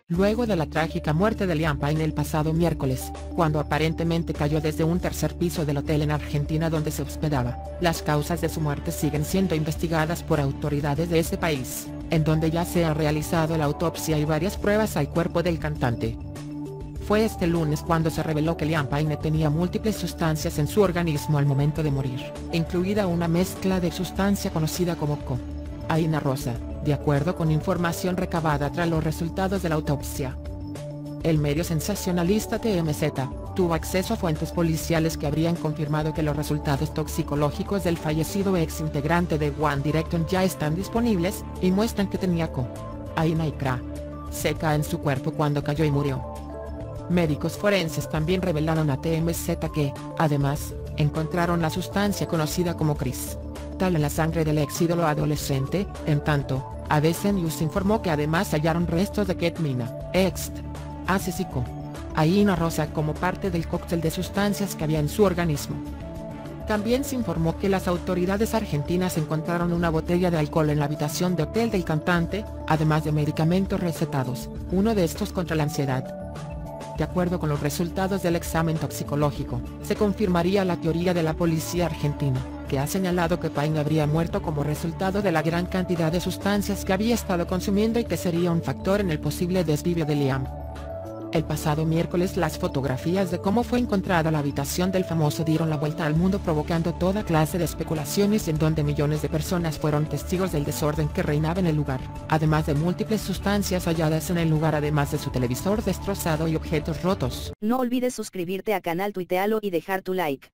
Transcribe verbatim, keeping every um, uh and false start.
luego de la trágica muerte de Liam Payne el pasado miércoles, cuando aparentemente cayó desde un tercer piso del hotel en Argentina donde se hospedaba. Las causas de su muerte siguen siendo investigadas por autoridades de ese país, en donde ya se ha realizado la autopsia y varias pruebas al cuerpo del cantante. Fue este lunes cuando se reveló que Liam Payne tenía múltiples sustancias en su organismo al momento de morir, incluida una mezcla de sustancia conocida como cocaína rosa, de acuerdo con información recabada tras los resultados de la autopsia. El medio sensacionalista T M Z tuvo acceso a fuentes policiales que habrían confirmado que los resultados toxicológicos del fallecido ex integrante de One Direction ya están disponibles, y muestran que tenía cocaína y crack seca en su cuerpo cuando cayó y murió. Médicos forenses también revelaron a T M Z que, además, encontraron la sustancia conocida como cristal en la sangre del ex ídolo adolescente. En tanto, A B C News informó que además hallaron restos de ketamina, éxtasis y cocaína rosa como parte del cóctel de sustancias que había en su organismo. También se informó que las autoridades argentinas encontraron una botella de alcohol en la habitación de hotel del cantante, además de medicamentos recetados, uno de estos contra la ansiedad. De acuerdo con los resultados del examen toxicológico, se confirmaría la teoría de la policía argentina, que ha señalado que Payne habría muerto como resultado de la gran cantidad de sustancias que había estado consumiendo y que sería un factor en el posible desvivio de Liam. El pasado miércoles las fotografías de cómo fue encontrada la habitación del famoso dieron la vuelta al mundo provocando toda clase de especulaciones en donde millones de personas fueron testigos del desorden que reinaba en el lugar, además de múltiples sustancias halladas en el lugar además de su televisor destrozado y objetos rotos. No olvides suscribirte a canal Tuitealo y dejar tu like.